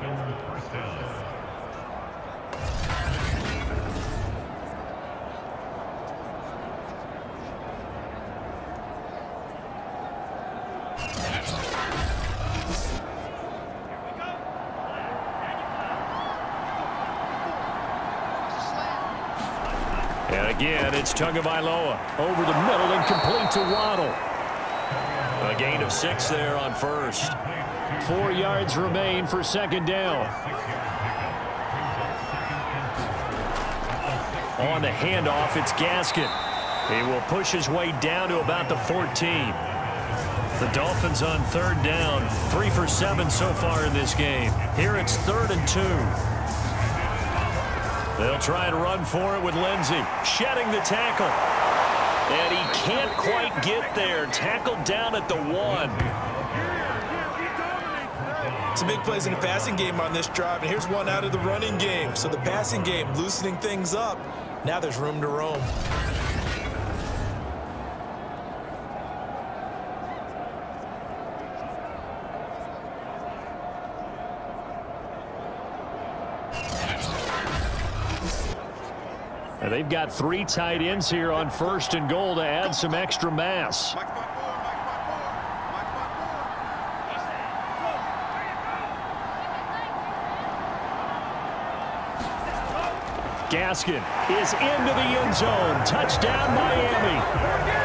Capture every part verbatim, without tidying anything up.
And again, it's Tagovailoa over the middle and complete to Waddle. A gain of six there on first. Four yards remain for second down. On the handoff, it's Gaskin. He will push his way down to about the fourteen. The Dolphins on third down. Three for seven so far in this game. Here it's third and two. They'll try and run for it with Lindsey. Shedding the tackle. And he can't quite get there. Tackled down at the one. Some big plays in the passing game on this drive, and here's one out of the running game. So the passing game loosening things up. Now there's room to roam. And they've got three tight ends here on first and goal to add some extra mass. Gaskin is into the end zone. Touchdown, Miami.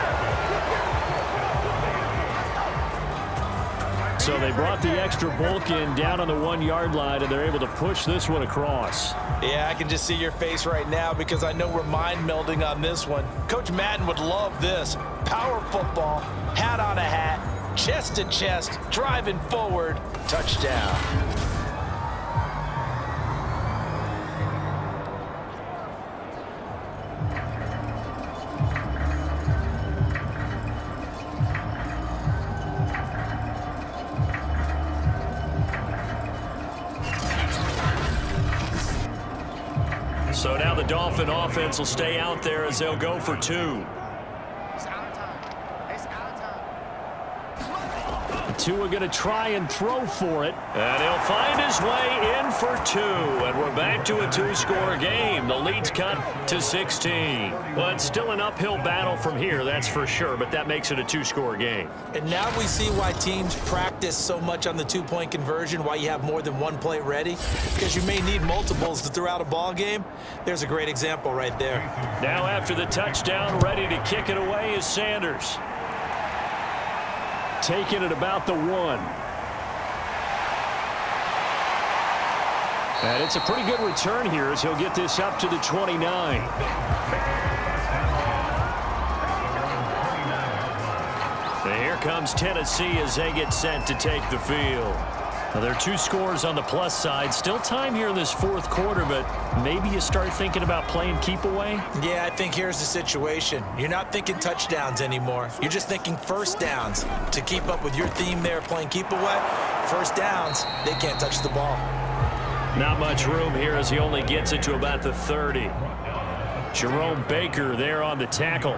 So they brought the extra bulk in down on the one-yard line, and they're able to push this one across. Yeah, I can just see your face right now because I know we're mind-melding on this one. Coach Madden would love this. Power football, hat on a hat, chest to chest, driving forward, touchdown. So now the Dolphin offense will stay out there as they'll go for two. Tua going to try and throw for it. And he'll find his way in for two. And we're back to a two-score game. The lead's cut to sixteen. Well, it's still an uphill battle from here, that's for sure. But that makes it a two-score game. And now we see why teams practice so much on the two-point conversion, why you have more than one play ready. Because you may need multiples to throw out a ball game. There's a great example right there. Now after the touchdown, ready to kick it away is Sanders. Taking it about the one. And it's a pretty good return here as he'll get this up to the twenty-nine. And here comes Tennessee as they get set to take the field. Now, there are two scores on the plus side. Still time here in this fourth quarter, but maybe you start thinking about playing keep away? Yeah, I think here's the situation. You're not thinking touchdowns anymore. You're just thinking first downs. To keep up with your theme there, playing keep away, first downs, they can't touch the ball. Not much room here as he only gets it to about the thirty. Jerome Baker there on the tackle.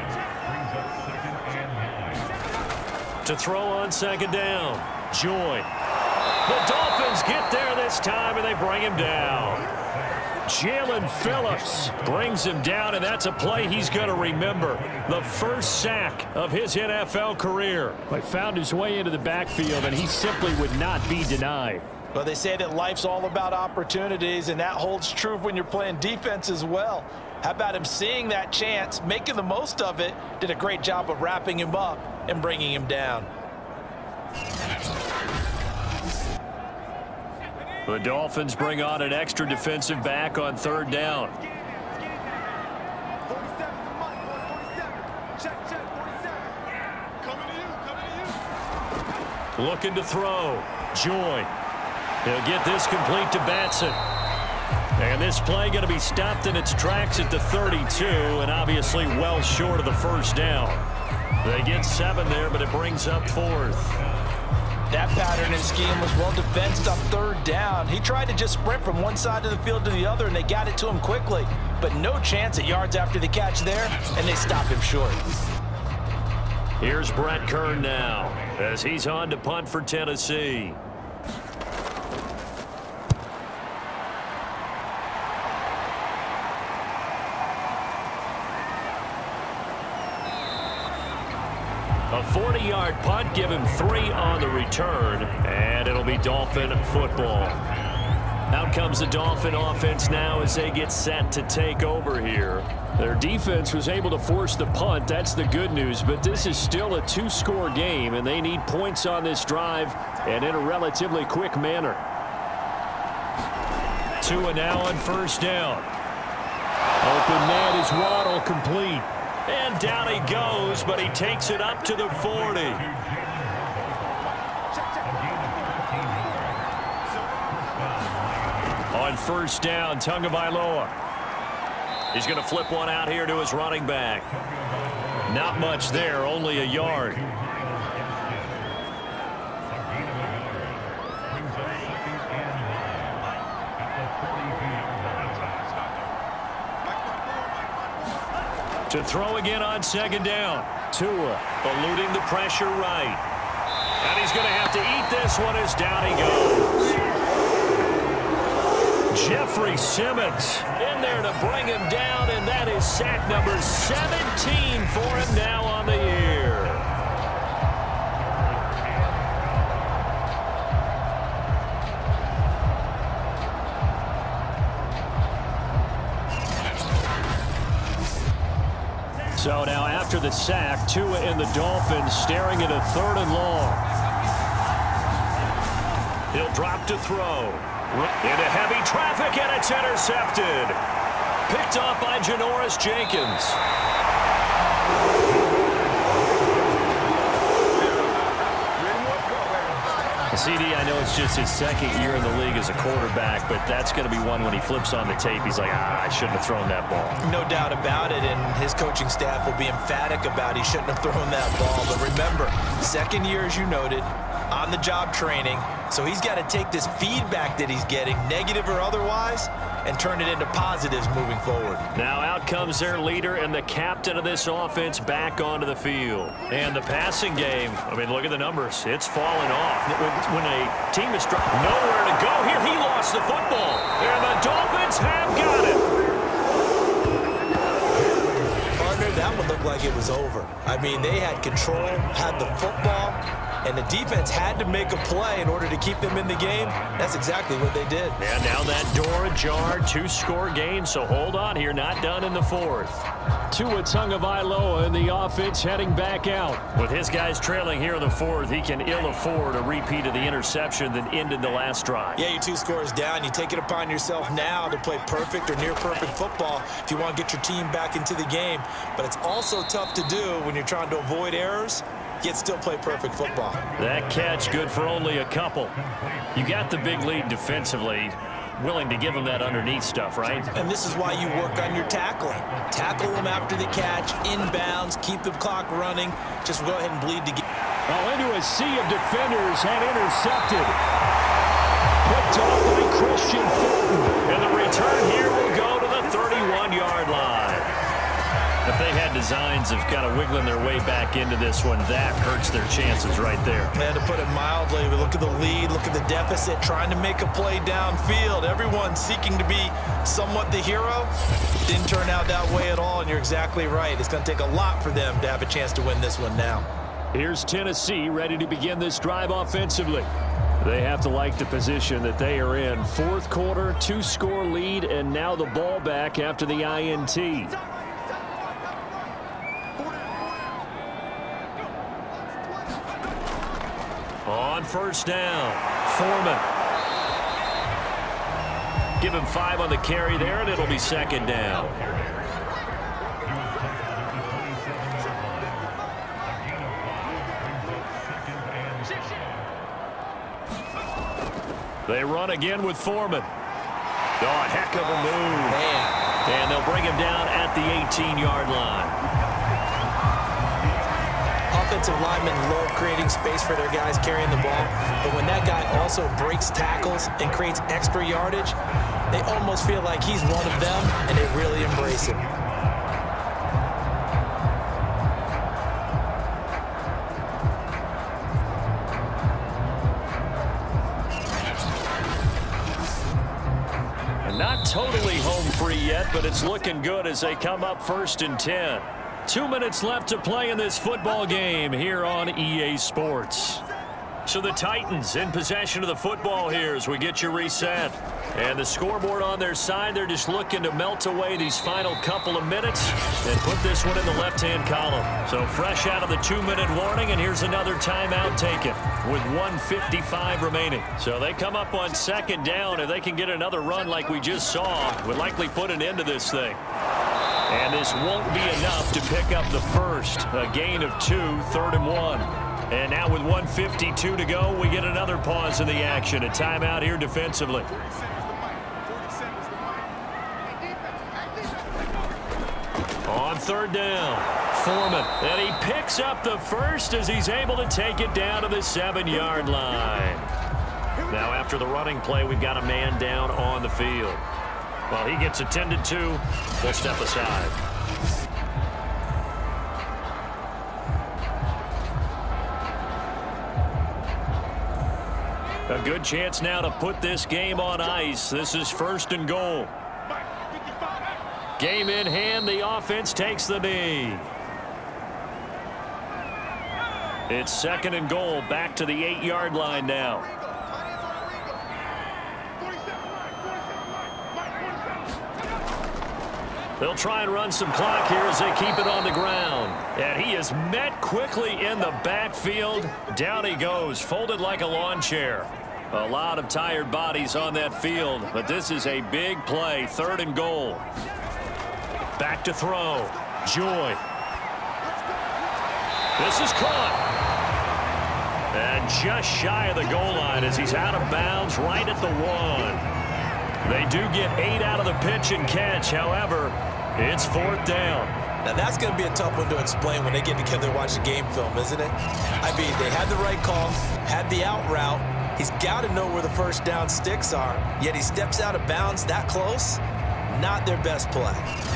To throw on second down. Joy. The Dolphins get there this time, and they bring him down. Jalen Phillips brings him down, and that's a play he's going to remember. The first sack of his N F L career. He found his way into the backfield, and he simply would not be denied. Well, they say that life's all about opportunities, and that holds true when you're playing defense as well. How about him seeing that chance, making the most of it, did a great job of wrapping him up and bringing him down. The Dolphins bring on an extra defensive back on third down. Looking to throw. Joy. He'll get this complete to Batson. And this play going to be stopped in its tracks at the thirty-two, and obviously well short of the first down. They get seven there, but it brings up fourth. That pattern and scheme was well defensed up third down. He tried to just sprint from one side of the field to the other, and they got it to him quickly. But no chance at yards after the catch there, and they stop him short. Here's Brett Kern now as he's on to punt for Tennessee. A forty-yard punt, give him three on the return, and it'll be Dolphin football. Out comes the Dolphin offense now as they get set to take over here. Their defense was able to force the punt. That's the good news, but this is still a two-score game, and they need points on this drive and in a relatively quick manner. Tua now on first down. Open man is Waddle, complete. And down he goes, but he takes it up to the forty. On first down, Tagovailoa. He's going to flip one out here to his running back. Not much there, only a yard. To throw again on second down. Tua eluding the pressure right. And he's going to have to eat this one as down he goes. Jeffrey Simmons in there to bring him down, and that is sack number seventeen for him now on the year. So now after the sack, Tua and the Dolphins staring at a third and long. He'll drop to throw. Into heavy traffic, and it's intercepted. Picked off by Janoris Jenkins. C D, I know it's just his second year in the league as a quarterback, but that's going to be one when he flips on the tape. He's like, ah, I shouldn't have thrown that ball. No doubt about it, and his coaching staff will be emphatic about he shouldn't have thrown that ball. But remember, second year, as you noted, on-the-job training, so he's got to take this feedback that he's getting, negative or otherwise, and turn it into positives moving forward. Now out comes their leader and the captain of this offense back onto the field. And the passing game, I mean, look at the numbers. It's fallen off. When a team is nowhere to go here, he lost the football. And the Dolphins have got it. Partner, that one looked like it was over. I mean, they had control, had the football, and the defense had to make a play in order to keep them in the game. That's exactly what they did. And now that door ajar, two-score game, so hold on here, not done in the fourth. Tua Tagovailoa and the offense heading back out. With his guys trailing here in the fourth, he can ill afford a repeat of the interception that ended the last drive. Yeah, your two scores down. You take it upon yourself now to play perfect or near-perfect football if you want to get your team back into the game. But it's also tough to do when you're trying to avoid errors, yet still play perfect football. That catch good for only a couple. You got the big lead defensively. Willing to give them that underneath stuff, right? And this is why you work on your tackling. Tackle them after the catch, inbounds, keep the clock running. Just go ahead and bleed to get. Oh, into a sea of defenders and intercepted. Picked off by Christian Fulton. And the return here will go to the thirty-one-yard line. If they had designs of kind of wiggling their way back into this one, that hurts their chances right there. Man, to put it mildly, we look at the lead, look at the deficit, trying to make a play downfield. Everyone seeking to be somewhat the hero. Didn't turn out that way at all, and you're exactly right. It's going to take a lot for them to have a chance to win this one now. Here's Tennessee ready to begin this drive offensively. They have to like the position that they are in. Fourth quarter, two-score lead, and now the ball back after the I N T. On first down, Foreman. Give him five on the carry there, and it'll be second down. They run again with Foreman. Oh, heck of a move. Man. And they'll bring him down at the eighteen-yard line. Offensive linemen love creating space for their guys carrying the ball, but when that guy also breaks tackles and creates extra yardage, they almost feel like he's one of them, and they really embrace him. And not totally home free yet, but it's looking good as they come up first and ten. Two minutes left to play in this football game here on E A Sports. So the Titans in possession of the football here as we get you reset. And the scoreboard on their side, they're just looking to melt away these final couple of minutes and put this one in the left-hand column. So fresh out of the two-minute warning, and here's another timeout taken with one fifty-five remaining. So they come up on second down. If they can get another run like we just saw, would likely put an end to this thing. And this won't be enough to pick up the first. A gain of two, third and one. And now with one fifty-two to go, we get another pause in the action. A timeout here defensively. On third down, Foreman. And he picks up the first as he's able to take it down to the seven-yard line. Now after the running play, we've got a man down on the field. While he gets attended to, we'll step aside. A good chance now to put this game on ice. This is first and goal. Game in hand, the offense takes the knee. It's second and goal, back to the eight-yard line now. They'll try and run some clock here as they keep it on the ground. And he is met quickly in the backfield. Down he goes, folded like a lawn chair. A lot of tired bodies on that field, but this is a big play, third and goal. Back to throw. Joy. This is caught. And just shy of the goal line as he's out of bounds right at the one. They do get eight out of the pitch and catch. However, it's fourth down. Now, that's going to be a tough one to explain when they get together and watch the game film, isn't it? I mean, they had the right call, had the out route. He's got to know where the first down sticks are, yet he steps out of bounds that close. Not their best play.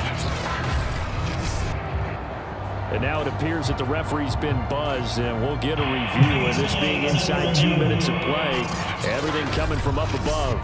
And now it appears that the referee's been buzzed, and we'll get a review of this being inside two minutes of play. Everything coming from up above.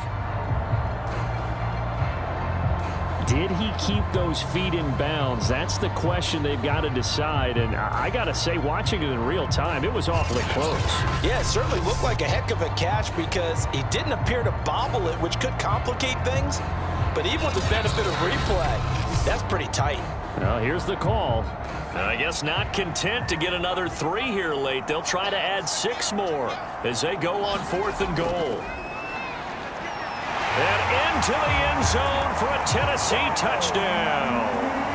Did he keep those feet in bounds? That's the question they've got to decide. And I got to say, watching it in real time, it was awfully close. Yeah, it certainly looked like a heck of a catch because he didn't appear to bobble it, which could complicate things. But even with the benefit of replay, that's pretty tight. Well, here's the call. I guess not content to get another three here late. They'll try to add six more as they go on fourth and goal. And into the end zone for a Tennessee touchdown.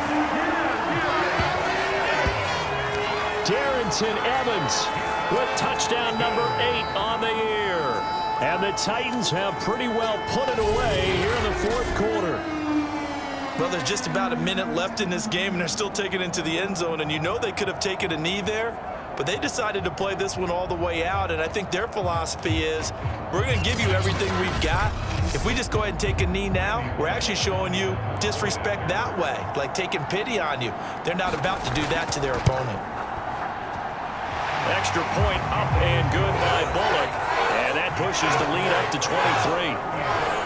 Darrington Evans with touchdown number eight on the year. And the Titans have pretty well put it away here in the fourth quarter. Well, there's just about a minute left in this game, and they're still taking it into the end zone. And you know they could have taken a knee there, but they decided to play this one all the way out. And I think their philosophy is, we're going to give you everything we've got. If we just go ahead and take a knee now, we're actually showing you disrespect that way, like taking pity on you. They're not about to do that to their opponent. Extra point up and good by Bullock. And that pushes the lead up to twenty-three.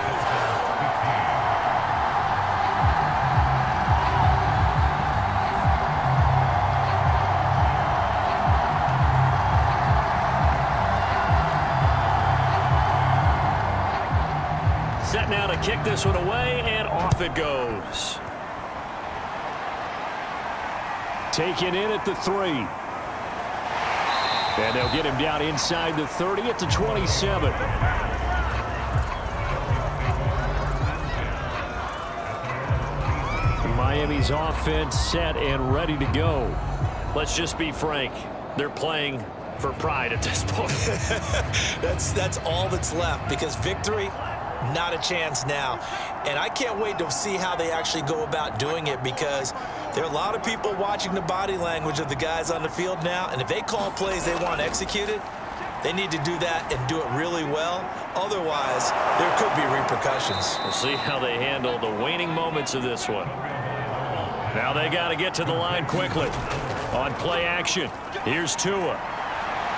Set now to kick this one away, and off it goes. Taken in at the three. And they'll get him down inside the thirty at the twenty-seven. Miami's offense set and ready to go. Let's just be frank. They're playing for pride at this point. that's, that's all that's left, because victory, not a chance now. And I can't wait to see how they actually go about doing it, because there are a lot of people watching the body language of the guys on the field now, and if they call plays they want executed, they need to do that and do it really well. Otherwise, there could be repercussions. We'll see how they handle the waning moments of this one. Now they got to get to the line quickly. On play action, here's Tua.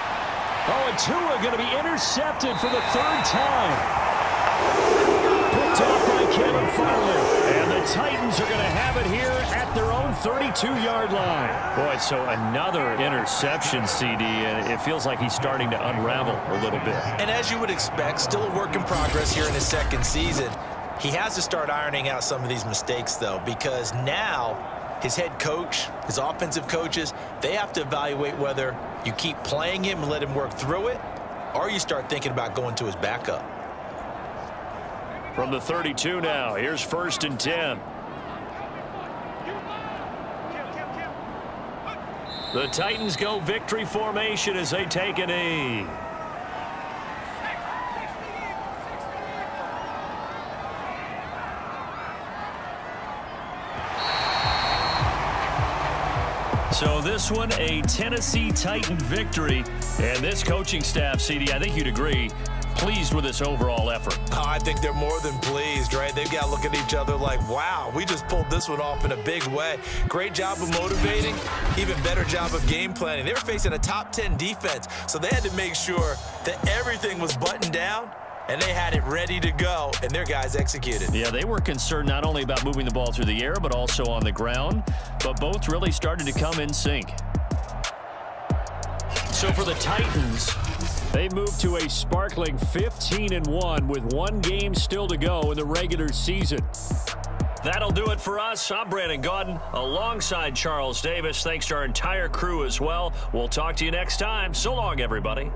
Oh, and Tua going to be intercepted for the third time. Put Picked off by Caleb Farley. And the Titans are going to have it here at their own thirty-two-yard line. Boy, so another interception, C D, and it feels like he's starting to unravel a little bit. And as you would expect, still a work in progress here in his second season. He has to start ironing out some of these mistakes, though, because now his head coach, his offensive coaches, they have to evaluate whether you keep playing him and let him work through it, or you start thinking about going to his backup. From the thirty-two now, here's first and ten. The Titans go victory formation as they take a knee. So this one, a Tennessee Titan victory. And this coaching staff, C D, I think you'd agree, pleased with this overall effort. Oh, I think they're more than pleased, right? They've got to look at each other like, wow, we just pulled this one off in a big way. Great job of motivating, even better job of game planning. They were facing a top ten defense, so they had to make sure that everything was buttoned down, and they had it ready to go, and their guys executed. Yeah, they were concerned not only about moving the ball through the air, but also on the ground, but both really started to come in sync. So for the Titans, they move to a sparkling fifteen and one with one game still to go in the regular season. That'll do it for us. I'm Brandon Gaudin alongside Charles Davis. Thanks to our entire crew as well. We'll talk to you next time. So long, everybody.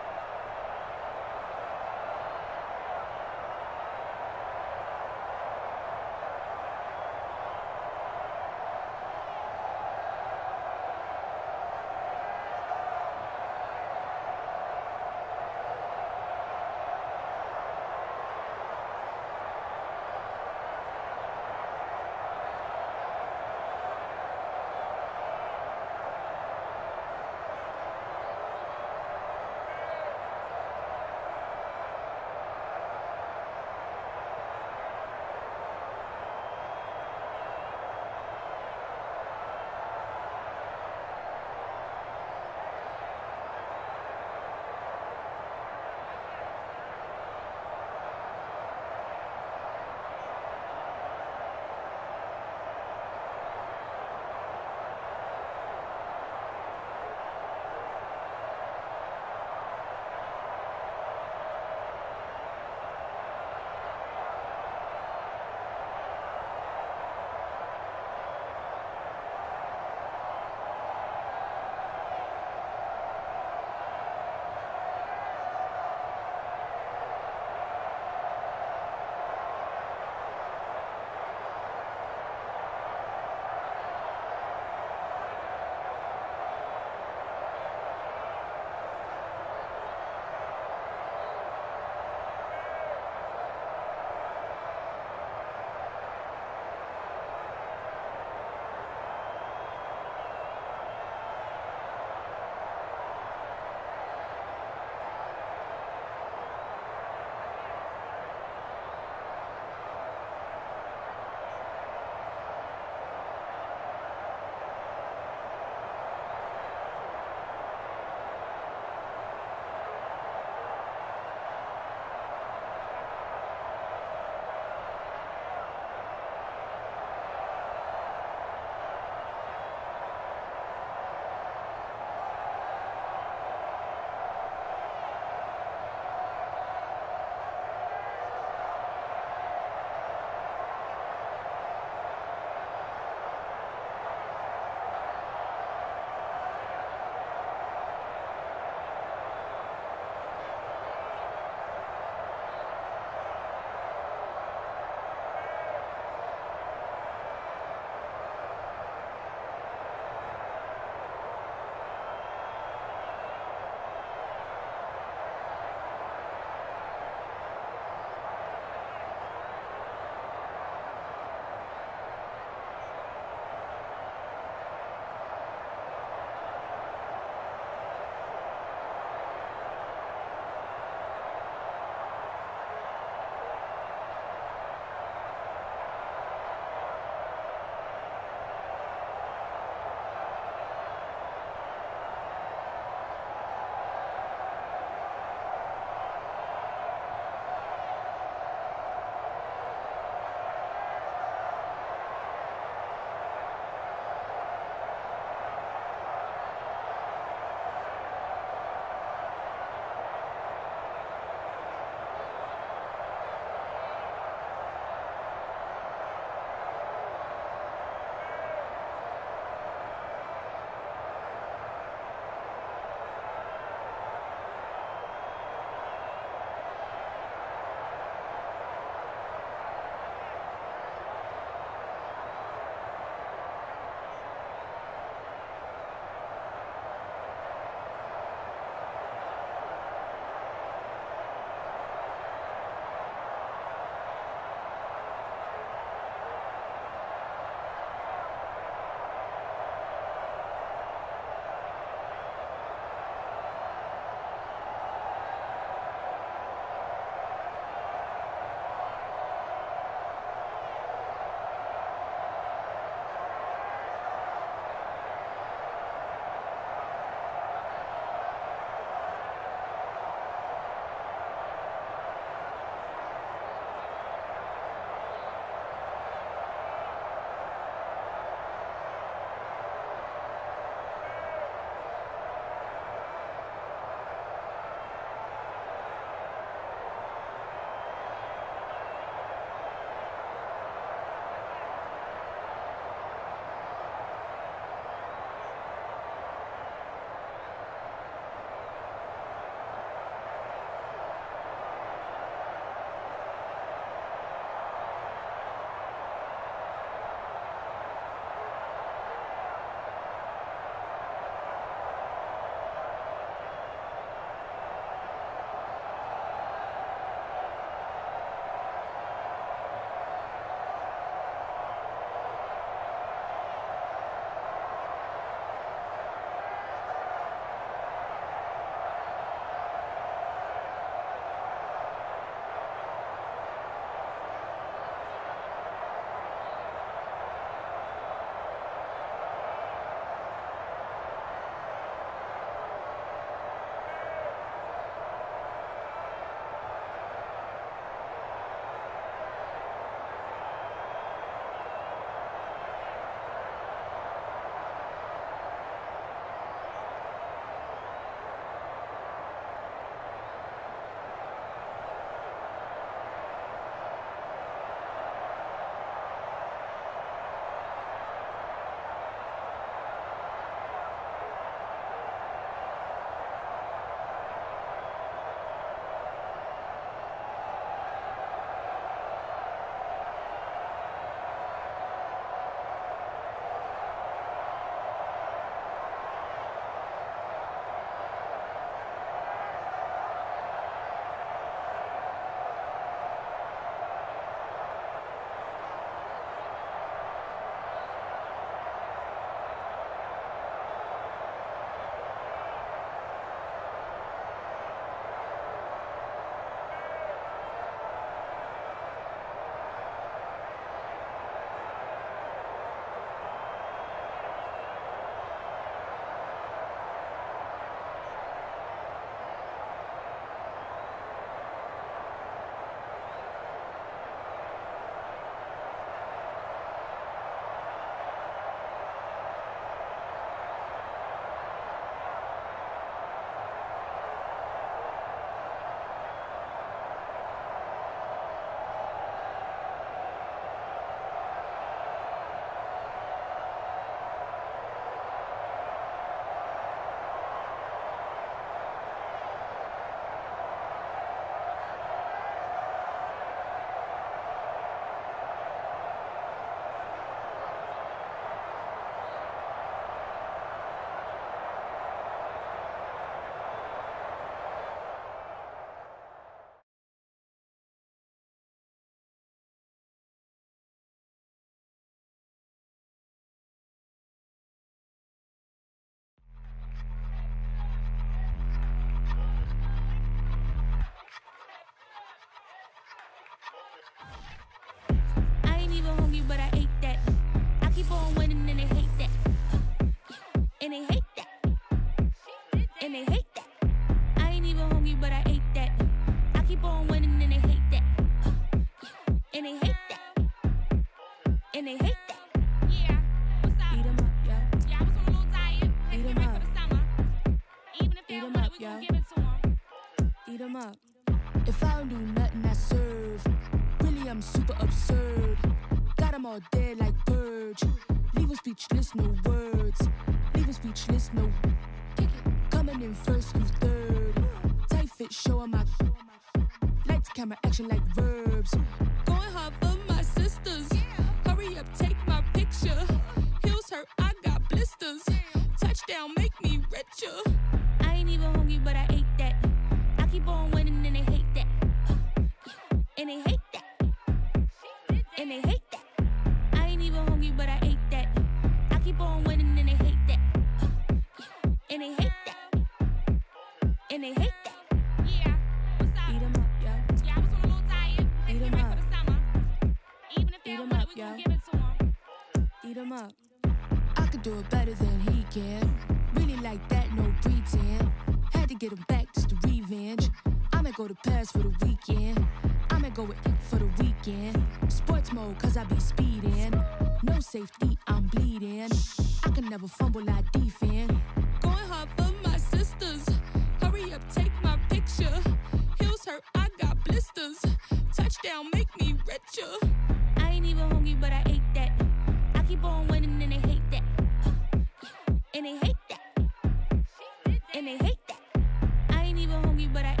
and they hate that. I ain't even hungry, but I ate that. I keep on winning and they hate that. And they hate that. And they hate that. Yeah, what's up? Eat 'em up, yo. Yeah, I was on a little diet. Had to Eat get 'em ready up. for the summer. Even if they Eat don't 'em want up, it, we yo. gon' give it to them. Eat 'em up. If I don't do nothing, I serve. Really, I'm super absurd. Got 'em all dead like Purge. Leave 'em speechless, no words. Leave 'em speechless, no. Coming in first, you third. Tight fit, show 'em my. Lights, camera, action like verbs. Going hard for my sisters. Hurry up, take my picture. Heels hurt, I got blisters. Touchdown, make me richer. I ain't even hungry, but I ate that. I keep on winning and they hate that. And they hate that. And they hate that. I ain't even hungry, but I ate that. I keep on winning and they hate that. And they hate that. And they hate that. Yeah, what's up? Eat 'em up, yo. Yeah, I was on a little diet. Had to Eat get 'em ready up. for the summer. Even if they Eat don't 'em want up, it, we yo. gon' give it to them. Eat 'em up. I could do it better than he can. Really like that, no pretend. Had to get him back just to revenge. I'ma go to Paris for the weekend. I'ma go with it for the weekend. Sports mode, cause I be speeding. No safety, I'm bleeding. I can never fumble, I defend. Going hard for my sisters. Hurry up, take my picture. Heels hurt, I got blisters. Touchdown, make me richer. I ain't even hungry, but I ate that. I keep on winning and they hate that. And they hate that. And they hate that. I ain't even hungry, but I